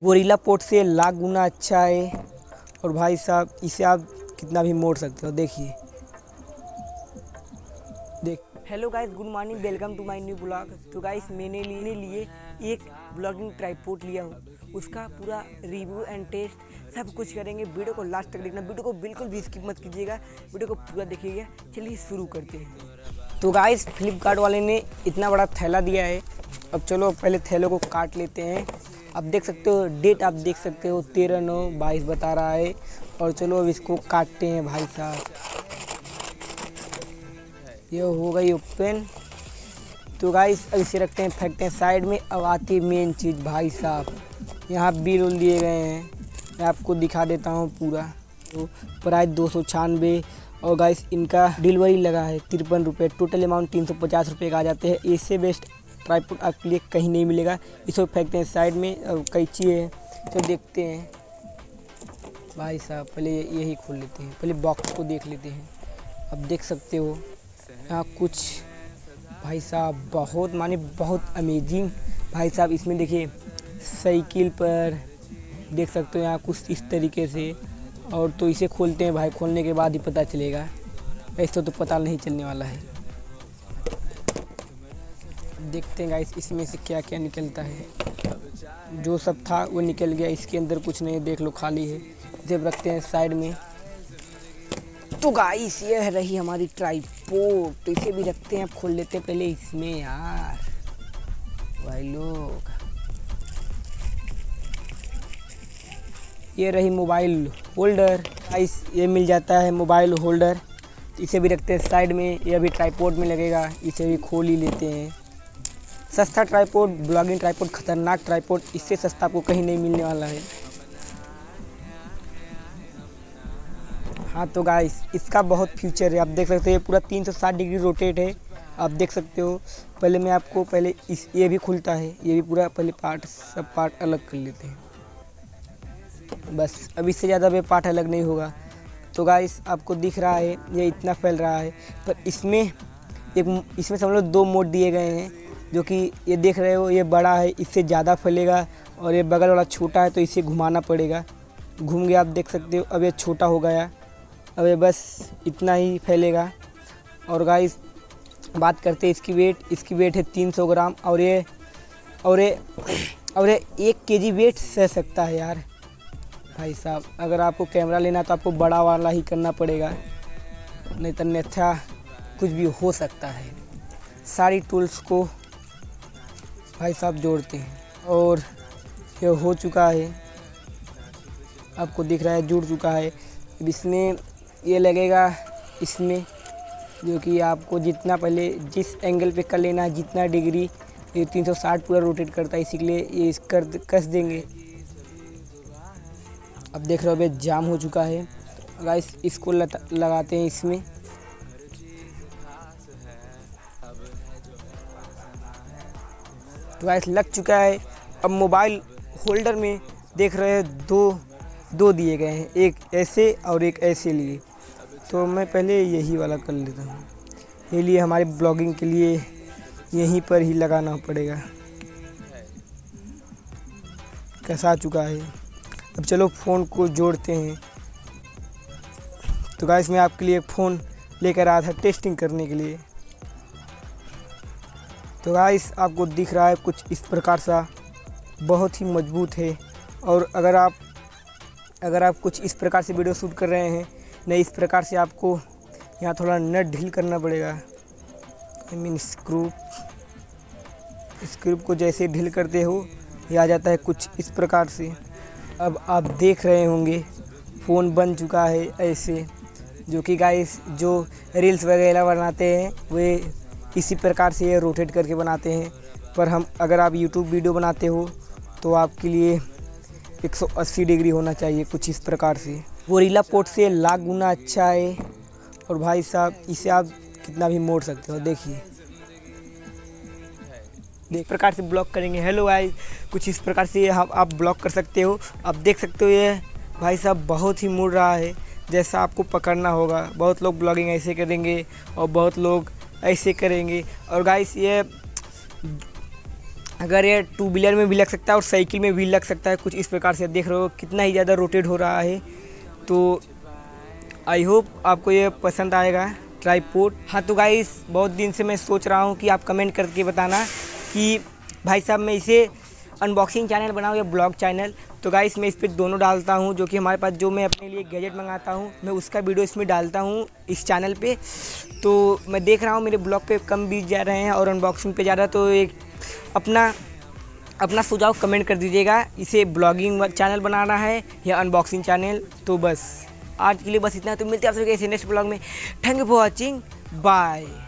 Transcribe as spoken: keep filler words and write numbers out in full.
Gorilla port से लाख गुना अच्छा है। और भाई साहब इसे आप कितना भी मोड़ सकते हो, देखिए देख। Hello guys, good morning, welcome to my new blog. तो गाइस मैंने लिए लिए एक ब्लॉगिंग ट्राइपॉड लिया हूँ, उसका पूरा रिव्यू एंड टेस्ट सब कुछ करेंगे। वीडियो को लास्ट तक देखना, वीडियो को बिल्कुल भी स्किप मत कीजिएगा, वीडियो को पूरा देखिएगा। चलिए शुरू करते हैं। तो गाइस फ्लिपकार्ट वाले ने इतना बड़ा थैला दिया है। अब चलो पहले थैले को काट लेते हैं। आप देख सकते हो डेट, आप देख सकते हो तेरह नौ बाईस बता रहा है। और चलो अब इसको काटते हैं भाई साहब। ये हो गई ओपन। तो गाइस अब इसे रखते हैं, फेंकते हैं साइड में। अब आती है मेन चीज़ भाई साहब, यहाँ बिल उल दिए गए हैं, मैं आपको दिखा देता हूँ पूरा। तो प्राइस दो सौ छियानवे और गाइस इनका डिलीवरी लगा है तिरपन रुपये। टोटल अमाउंट तीन सौ पचास रुपये का आ जाते हैं। इससे बेस्ट ट्राइपॉड आपके लिए कहीं नहीं मिलेगा। इसको फेंकते हैं साइड में। अब कैंची है तो देखते हैं भाई साहब। पहले यही खोल लेते हैं, पहले बॉक्स को देख लेते हैं। अब देख सकते हो यहाँ कुछ भाई साहब बहुत माने बहुत अमेजिंग भाई साहब। इसमें देखिए साइकिल पर देख सकते हो यहाँ कुछ इस तरीके से। और तो इसे खोलते हैं भाई, खोलने के बाद ही पता चलेगा, ऐसे तो पता नहीं चलने वाला है। देखते हैं गाइस इसमें से क्या क्या निकलता है। जो सब था वो निकल गया, इसके अंदर कुछ नहीं, देख लो खाली है। जब रखते हैं साइड में। तो गाइस ये रही हमारी ट्राइपॉड। तो इसे भी रखते हैं, अब खोल लेते हैं पहले इसमें यार भाई लोग। ये रही मोबाइल होल्डर गाइस, ये मिल जाता है मोबाइल होल्डर। इसे भी रखते हैं साइड में, ये भी ट्राइपॉड में लगेगा, इसे भी खोल ही लेते हैं। सस्ता ट्राइपॉड, ब्लॉगिंग ट्राइपॉड, खतरनाक ट्राइपॉड, इससे सस्ता आपको कहीं नहीं मिलने वाला है। हाँ तो गाइस इसका बहुत फ्यूचर है, आप देख सकते हो। ये पूरा तीन सौ साठ डिग्री रोटेट है, आप देख सकते हो। पहले मैं आपको पहले इस ये भी खुलता है, ये भी पूरा पहले पार्ट सब पार्ट अलग कर लेते हैं बस। अब इससे ज़्यादा वे पार्ट अलग नहीं होगा। तो गाइस आपको दिख रहा है ये इतना फैल रहा है, पर इसमें एक इसमें समझ लो दो मोड दिए गए हैं। जो कि ये देख रहे हो ये बड़ा है, इससे ज़्यादा फैलेगा। और ये बगल वाला छोटा है तो इसे घुमाना पड़ेगा। घूम गया, आप देख सकते हो। अब ये छोटा हो गया, अब ये बस इतना ही फैलेगा। और गाइस बात करते हैं इसकी वेट। इसकी वेट है तीन सौ ग्राम। और ये और ये और ये एक के जी वेट सह सकता है यार भाई साहब। अगर आपको कैमरा लेना तो आपको बड़ा वाला ही करना पड़ेगा, नहीं तो अन्यथा कुछ भी हो सकता है। सारी टूल्स को भाई साहब जोड़ते हैं और ये हो चुका है, आपको दिख रहा है जुड़ चुका है। अब इसमें ये लगेगा इसमें, जो कि आपको जितना पहले जिस एंगल पे कर लेना है, जितना डिग्री, ये तीन सौ साठ पूरा रोटेट करता है, इसी के लिए ये इस कर कस देंगे। अब देख रहे हो भाई जाम हो चुका है। गाइस इसको लगाते हैं इसमें। तो गाइस लग चुका है। अब मोबाइल होल्डर में देख रहे हैं दो दो दिए गए हैं, एक ऐसे और एक ऐसे लिए। तो मैं पहले यही वाला कर लेता हूँ, ये लिए हमारे ब्लॉगिंग के लिए यहीं पर ही लगाना पड़ेगा। कैसा आ चुका है। अब चलो फ़ोन को जोड़ते हैं। तो गाइस मैं आपके लिए एक फ़ोन लेकर आया था टेस्टिंग करने के लिए। तो गाइस आपको दिख रहा है कुछ इस प्रकार सा, बहुत ही मजबूत है। और अगर आप अगर आप कुछ इस प्रकार से वीडियो शूट कर रहे हैं, नहीं इस प्रकार से आपको यहाँ थोड़ा नट ढील करना पड़ेगा। आई मीन स्क्रू स्क्रू को जैसे ढील करते हो ये आ जाता है कुछ इस प्रकार से। अब आप देख रहे होंगे फ़ोन बन चुका है ऐसे, जो कि गाइस जो रील्स वगैरह बनाते हैं वे इसी प्रकार से ये रोटेट करके बनाते हैं। पर हम अगर आप यूट्यूब वीडियो बनाते हो तो आपके लिए एक सौ अस्सी डिग्री होना चाहिए कुछ इस प्रकार से। गोरिल्ला पोर्ट से लाख गुना अच्छा है। और भाई साहब इसे आप कितना भी मोड़ सकते हो, देखिए देख प्रकार से ब्लॉक करेंगे। हेलो गाइस, कुछ इस प्रकार से आप आप ब्लॉक कर सकते हो। आप देख सकते हो ये भाई साहब बहुत ही मुड़ रहा है, जैसा आपको पकड़ना होगा। बहुत लोग ब्लॉगिंग ऐसे करेंगे और बहुत लोग ऐसे करेंगे। और गाइस ये अगर ये टू व्हीलर में भी लग सकता है और साइकिल में भी लग सकता है, कुछ इस प्रकार से। देख रहे हो कितना ही ज़्यादा रोटेट हो रहा है। तो आई होप आपको ये पसंद आएगा ट्राइपॉड। हाँ तो गाइस, बहुत दिन से मैं सोच रहा हूँ कि आप कमेंट करके बताना कि भाई साहब मैं इसे अनबॉक्सिंग चैनल बनाऊँ या ब्लॉग चैनल। तो गाइस मैं इस पर दोनों डालता हूँ, जो कि हमारे पास जो मैं अपने लिए गैजेट मंगाता हूँ मैं उसका वीडियो इसमें डालता हूँ इस चैनल पे। तो मैं देख रहा हूँ मेरे ब्लॉग पे कम व्यूज जा रहे हैं और अनबॉक्सिंग पे ज़्यादा, तो एक अपना अपना सुझाव कमेंट कर दीजिएगा, इसे ब्लॉगिंग चैनल बनाना है या अनबॉक्सिंग चैनल। तो बस आज के लिए बस इतना। तो मिलते हैं आप सभी के नेक्स्ट ब्लॉग में। Thank you for watching, bye.